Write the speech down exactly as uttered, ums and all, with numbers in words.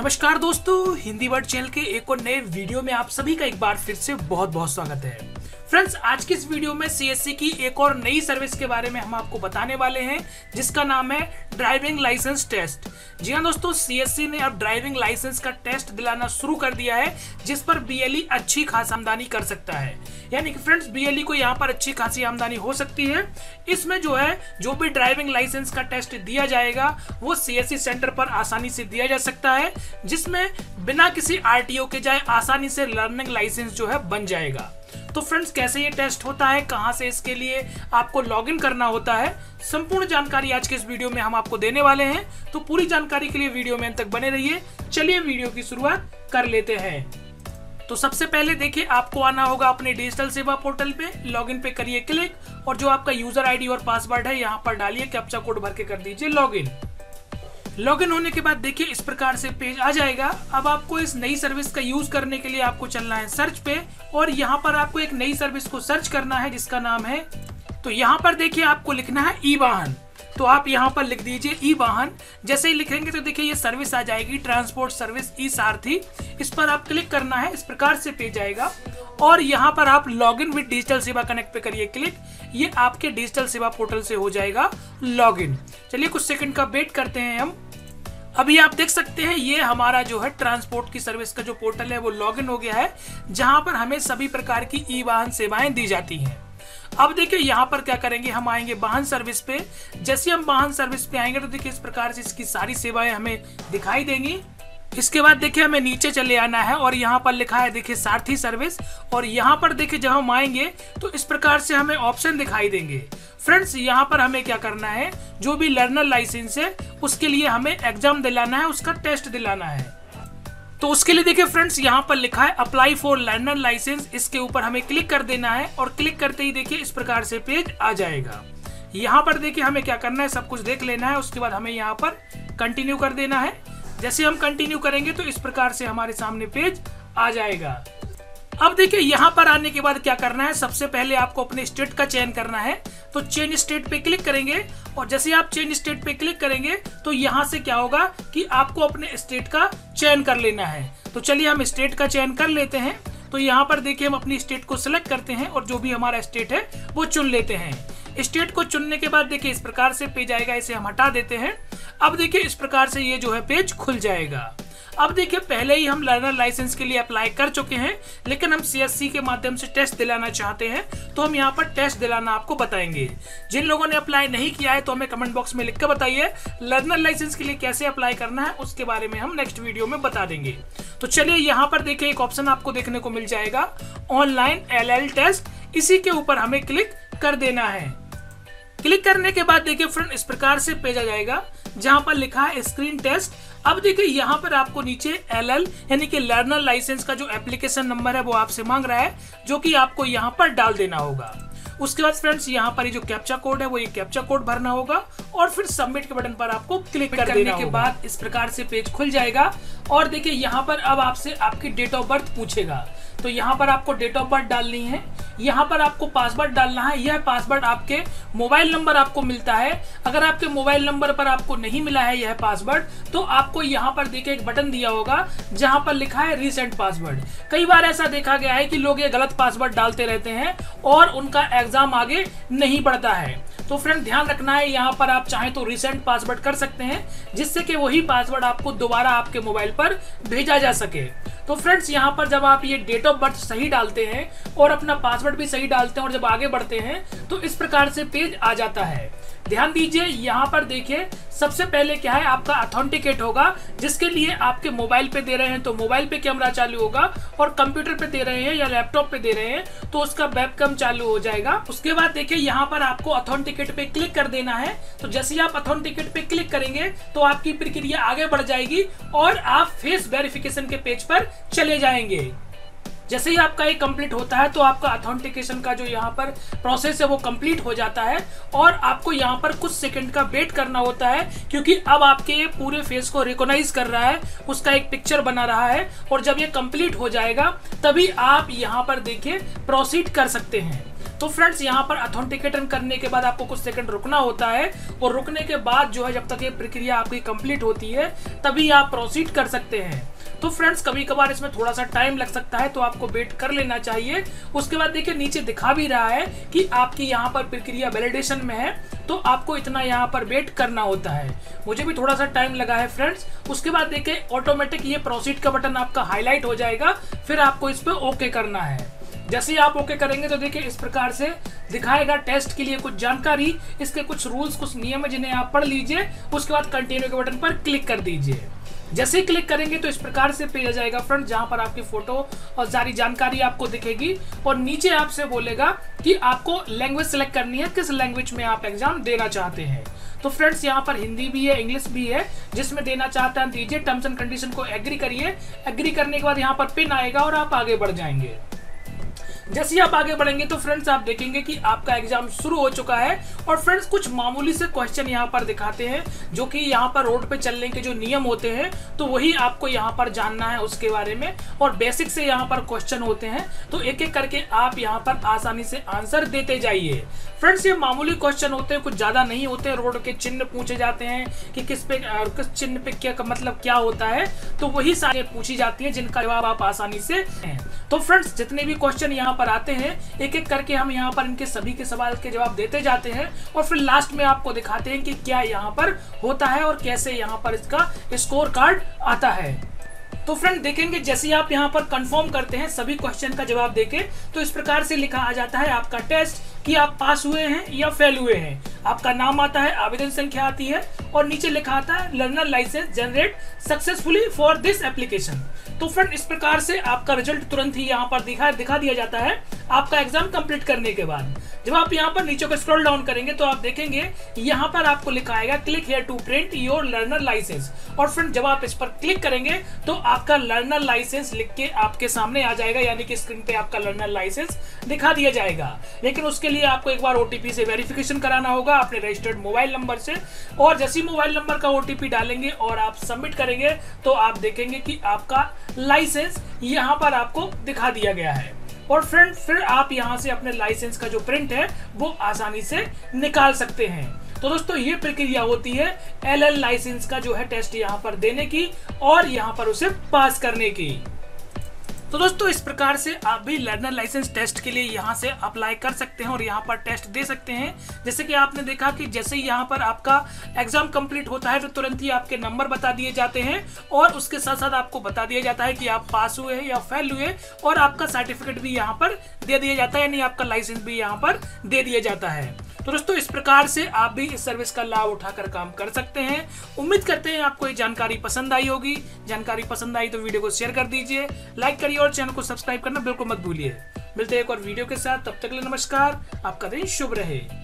नमस्कार दोस्तों, Hindi word channel के एक और नए वीडियो में आप सभी का एक बार फिर से बहुत बहुत स्वागत है। फ्रेंड्स, आज की इस वीडियो में सीएससी की एक और नई सर्विस के बारे में हम आपको बताने वाले हैं, जिसका नाम है ड्राइविंग लाइसेंस टेस्ट। जी हाँ दोस्तों, सीएससी ने अब ड्राइविंग लाइसेंस का टेस्ट दिलाना शुरू कर दिया है, जिस पर बीएलई अच्छी खासी आमदनी कर सकता है। यानी कि फ्रेंड्स, बीएलई को यहाँ पर अच्छी खासी आमदनी हो सकती है। इसमें जो है जो भी ड्राइविंग लाइसेंस का टेस्ट दिया जाएगा वो सीएससी सेंटर पर आसानी से दिया जा सकता है, जिसमें बिना किसी आरटीओ के जाए आसानी से लर्निंग लाइसेंस जो है बन जाएगा। तो फ्रेंड्स, कैसे ये टेस्ट होता है, कहां से इसके लिए आपको लॉगिन करना होता है, संपूर्ण जानकारी आज के इस वीडियो में हम आपको देने वाले हैं। तो पूरी जानकारी के लिए वीडियो में अंत तक बने रहिए। चलिए वीडियो की शुरुआत कर लेते हैं। तो सबसे पहले देखिए, आपको आना होगा अपने डिजिटल सेवा पोर्टल पे। लॉगिन पे करिए क्लिक और जो आपका यूजर आईडी और पासवर्ड है यहाँ पर डालिए, कैप्चा कोड भर के कर दीजिए लॉगिन। लॉगिन होने के बाद देखिए इस प्रकार से पेज आ जाएगा। अब आपको इस नई सर्विस का यूज करने के लिए आपको चलना है सर्च पे और यहाँ पर आपको एक नई सर्विस को सर्च करना है, जिसका नाम है, तो यहाँ पर देखिए आपको लिखना है ई वाहन। तो आप यहाँ पर लिख दीजिए ई वाहन। जैसे ही लिखेंगे तो देखिए ये सर्विस आ जाएगी, ट्रांसपोर्ट सर्विस ई सारथी। इस पर आप क्लिक करना है, इस प्रकार से पेज आएगा और यहाँ पर आप login with digital Seva connect पे करिए क्लिक। ये आपके डिजिटल सेवा पोर्टल से हो जाएगा लॉगिन। चलिए कुछ सेकंड का वेट करते हैं हम। अभी आप देख सकते हैं ये हमारा जो है ट्रांसपोर्ट की सर्विस का जो पोर्टल है वो लॉगिन हो गया है, जहां पर हमें सभी प्रकार की ई वाहन सेवाएं दी जाती हैं। अब देखिए यहाँ पर क्या करेंगे, हम आएंगे वाहन सर्विस पे। जैसे हम वाहन सर्विस पे आएंगे तो देखिए इस प्रकार से इसकी सारी सेवाएं हमें दिखाई देंगी। इसके बाद देखिए हमें नीचे चले आना है और यहाँ पर लिखा है देखिए सारथी सर्विस, और यहाँ पर देखिए जब हम आएंगे तो इस प्रकार से हमें ऑप्शन दिखाई देंगे। फ्रेंड्स, यहाँ पर हमें क्या करना है, जो भी लर्नर लाइसेंस है उसके लिए हमें एग्जाम दिलाना है, उसका टेस्ट दिलाना है। तो उसके लिए देखिए फ्रेंड्स यहाँ पर लिखा है अप्लाई फॉर लर्नर लाइसेंस। इसके ऊपर हमें क्लिक कर देना है और क्लिक करते ही देखिए इस प्रकार से पेज आ जाएगा। यहाँ पर देखिए हमें क्या करना है, सब कुछ देख लेना है। उसके बाद हमें यहाँ पर कंटिन्यू कर देना है। जैसे हम कंटिन्यू करेंगे तो इस प्रकार से हमारे सामने पेज आ जाएगा। अब देखिए यहाँ पर आने के बाद क्या करना है, सबसे पहले आपको अपने स्टेट का चयन करना है। तो चेंज स्टेट पे क्लिक करेंगे और जैसे आप चेंज स्टेट पे क्लिक करेंगे तो यहाँ से क्या होगा कि आपको अपने स्टेट का चयन कर लेना है। तो चलिए हम स्टेट का चयन कर लेते हैं। तो यहाँ पर देखिए हम अपनी स्टेट को सिलेक्ट करते हैं और जो भी हमारा स्टेट है वो चुन लेते हैं। स्टेट को चुनने के बाद देखिए इस प्रकार से पेज आएगा, इसे हम हटा देते हैं। अब देखिए इस प्रकार से ये जो है पेज खुल जाएगा। अब देखिए पहले ही हम लर्नर लाइसेंस के लिए अप्लाई कर चुके हैं, लेकिन हम सीएससी के माध्यम से टेस्ट दिलाना चाहते हैं, तो हम यहाँ पर टेस्ट दिलाना आपको बताएंगे। जिन लोगों ने अप्लाई नहीं किया है तो हमें कमेंट बॉक्स में लिख कर बताइए लर्नर लाइसेंस के लिए कैसे अप्लाई करना है, उसके बारे में हम नेक्स्ट वीडियो में बता देंगे। तो चलिए यहाँ पर देखिए एक ऑप्शन आपको देखने को मिल जाएगा, ऑनलाइन एल एल टेस्ट। इसी के ऊपर हमें क्लिक कर देना है। क्लिक करने के बाद देखिए फ्रेंड इस प्रकार से पेज आ जाएगा, जहां पर लिखा है स्क्रीन टेस्ट। अब देखिए यहाँ पर आपको नीचे एल एल यानी कि लर्नर लाइसेंस का जो एप्लीकेशन नंबर है वो आपसे मांग रहा है, जो कि आपको यहाँ पर डाल देना होगा। उसके बाद फ्रेंड्स यहाँ पर ये जो कैप्चा कोड है वो ये कैप्चा कोड भरना होगा और फिर सबमिट के बटन पर आपको क्लिक कर देने के बाद इस प्रकार से पेज खुल जाएगा। और देखिए यहाँ पर अब आपसे आपकी डेट ऑफ बर्थ पूछेगा, तो यहाँ पर आपको डेट ऑफ बर्थ डालनी है। यहाँ पर आपको पासवर्ड डालना है। यह पासवर्ड आपके मोबाइल नंबर आपको मिलता है। अगर आपके मोबाइल नंबर पर आपको नहीं मिला है यह पासवर्ड, तो आपको यहाँ पर देखिए एक बटन दिया होगा जहाँ पर लिखा है रीसेंट पासवर्ड। कई बार ऐसा देखा गया है कि लोग ये गलत पासवर्ड डालते रहते हैं और उनका एग्जाम आगे नहीं बढ़ता है। तो फ्रेंड ध्यान रखना है, यहाँ पर आप चाहें तो रीसेंट पासवर्ड कर सकते हैं, जिससे कि वही पासवर्ड आपको दोबारा आपके मोबाइल पर भेजा जा सके। तो फ्रेंड्स यहाँ पर जब आप ये डेट ऑफ बर्थ सही डालते हैं और अपना पासवर्ड भी सही डालते हैं और जब आगे बढ़ते हैं तो इस प्रकार से पेज आ जाता है। ध्यान दीजिए यहाँ पर देखिए सबसे पहले क्या है, आपका ऑथेंटिकेट होगा, जिसके लिए आपके मोबाइल पे दे रहे हैं तो मोबाइल पे कैमरा चालू होगा, और कंप्यूटर पे दे रहे हैं या लैपटॉप पे दे रहे हैं तो उसका वेबकैम चालू हो जाएगा। उसके बाद देखिए यहाँ पर आपको ऑथेंटिकेट पे क्लिक कर देना है। तो जैसे ही आप ऑथेंटिकेट पे क्लिक करेंगे तो आपकी प्रक्रिया आगे बढ़ जाएगी और आप फेस वेरिफिकेशन के पेज पर चले जाएंगे। जैसे ही आपका ये कंप्लीट होता है तो आपका ऑथेंटिकेशन का जो यहाँ पर प्रोसेस है वो कंप्लीट हो जाता है और आपको यहाँ पर कुछ सेकंड का वेट करना होता है, क्योंकि अब आपके पूरे फेस को रिकॉग्नाइज कर रहा है, उसका एक पिक्चर बना रहा है। और जब ये कंप्लीट हो जाएगा तभी आप यहाँ पर देखिए प्रोसीड कर सकते हैं। तो फ्रेंड्स यहाँ पर ऑथेंटिकेशन करने के बाद आपको कुछ सेकंड रुकना होता है और रुकने के बाद जो है जब तक ये प्रक्रिया आपकी कंप्लीट होती है तभी आप प्रोसीड कर सकते हैं। तो फ्रेंड्स कभी कभार इसमें थोड़ा सा टाइम लग सकता है, तो आपको वेट कर लेना चाहिए। उसके बाद देखिए नीचे दिखा भी रहा है कि आपकी यहाँ पर प्रक्रिया वैलिडेशन में है, तो आपको इतना यहाँ पर वेट करना होता है। मुझे भी थोड़ा सा टाइम लगा है फ्रेंड्स। उसके बाद देखिए ऑटोमेटिक ये प्रोसीड का बटन आपका हाईलाइट हो जाएगा, फिर आपको इस पर ओके करना है। जैसे ही आप ओके करेंगे तो देखिए इस प्रकार से दिखाएगा टेस्ट के लिए कुछ जानकारी, इसके कुछ रूल्स, कुछ नियम है जिन्हें आप पढ़ लीजिए। उसके बाद कंटिन्यू के बटन पर क्लिक कर दीजिए। जैसे ही क्लिक करेंगे तो इस प्रकार से पेज आ जाएगा फ्रेंड, जहां पर आपकी फोटो और सारी जानकारी आपको दिखेगी और नीचे आपसे बोलेगा कि आपको लैंग्वेज सेलेक्ट करनी है, किस लैंग्वेज में आप एग्जाम देना चाहते हैं। तो फ्रेंड्स यहाँ पर हिंदी भी है, इंग्लिश भी है, जिसमें देना चाहते हैं दीजिए। टर्म्स एंड कंडीशन को एग्री करिए। एग्री करने के बाद यहाँ पर पिन आएगा और आप आगे बढ़ जाएंगे। जैसे ही आप आगे बढ़ेंगे तो फ्रेंड्स आप देखेंगे कि आपका एग्जाम शुरू हो चुका है। और फ्रेंड्स कुछ मामूली से क्वेश्चन यहाँ पर दिखाते हैं, जो कि यहाँ पर रोड पे चलने के जो नियम होते हैं तो वही आपको यहाँ पर जानना है उसके बारे में। और बेसिक से यहाँ पर क्वेश्चन होते हैं, तो एक एक करके आप यहाँ पर आसानी से आंसर देते जाइए। फ्रेंड्स ये मामूली क्वेश्चन होते हैं, कुछ ज्यादा नहीं होते। रोड के चिन्ह पूछे जाते हैं कि किस पे किस चिन्ह पे क्या मतलब क्या होता है, तो वही सारे पूछी जाती है जिनका जवाब आप आसानी से हैं। तो फ्रेंड्स जितने भी क्वेश्चन यहाँ पर आते हैं एक एक करके हम यहाँ पर इनके सभी के सवाल के जवाब देते जाते हैं और फिर लास्ट में आपको दिखाते हैं कि क्या यहाँ पर होता है और कैसे यहाँ पर इसका स्कोर कार्ड आता है। तो फ्रेंड देखेंगे जैसे आप यहाँ पर कंफर्म करते हैं सभी क्वेश्चन का जवाब देके, तो इस प्रकार से लिखा आ जाता है आपका टेस्ट कि आप पास हुए हैं या फेल हुए हैं। आपका नाम आता है, आवेदन संख्या आती है और नीचे लिखा आता है learner licence generate successfully for this application. तो फ्रेंड इस प्रकार से आपका रिजल्ट तुरंत ही यहाँ पर दिखा दिखा दिया जाता है आपका एग्जाम कंप्लीट करने के बाद। जब आप यहाँ पर नीचे को स्क्रॉल डाउन करेंगे तो आप देखेंगे यहाँ पर आपको लिखा आएगा click here to print your learner licence. और फ्रेंड जब आप इस पर क्लिक करेंगे तो आपका लर्नर लाइसेंस लिख के आपके सामने आ जाएगा, यानी कि स्क्रीन पे आपका लर्नर लाइसेंस दिखा दिया जाएगा। लेकिन उसके लिए आपको एक बार ओटीपी से वेरिफिकेशन कराना होगा अपने रजिस्टर्ड मोबाइल नंबर से। और जैसे ही मोबाइल नंबर का ओटीपी डालेंगे और आप सबमिट करेंगे तो आप देखेंगे कि आपका लाइसेंस यहाँ पर आपको दिखा दिया गया है। और फ्रेंड फिर आप यहाँ से अपने लाइसेंस का जो प्रिंट है वो आसानी से निकाल सकते हैं। तो दोस्तों ये प्रक्रिया होती है एलएल लाइसेंस का जो है टेस्ट यहाँ पर देने की और यहाँ पर उसे पास करने की। तो दोस्तों इस प्रकार से आप भी लर्नर लाइसेंस टेस्ट के लिए यहाँ से अप्लाई कर सकते हैं और यहाँ पर टेस्ट दे सकते हैं। जैसे कि आपने देखा कि जैसे ही यहाँ पर आपका एग्जाम कंप्लीट होता है तो तुरंत ही आपके नंबर बता दिए जाते हैं और उसके साथ साथ आपको बता दिया जाता है कि आप पास हुए हैं या फेल हुए, और आपका सर्टिफिकेट भी यहाँ पर दे दिया जाता है, यानी आपका लाइसेंस भी यहाँ पर दे दिया जाता है। तो दोस्तों इस प्रकार से आप भी इस सर्विस का लाभ उठाकर काम कर सकते हैं। उम्मीद करते हैं आपको ये जानकारी पसंद आई होगी। जानकारी पसंद आई तो वीडियो को शेयर कर दीजिए, लाइक करिए और चैनल को सब्सक्राइब करना बिल्कुल मत भूलिए। मिलते हैं एक और वीडियो के साथ, तब तक के लिए नमस्कार। आपका दिन शुभ रहे।